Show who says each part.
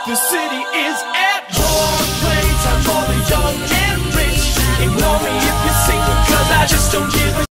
Speaker 1: The city is at your place. I'm for the young and rich. Ignore me if you're single, cause I just don't give a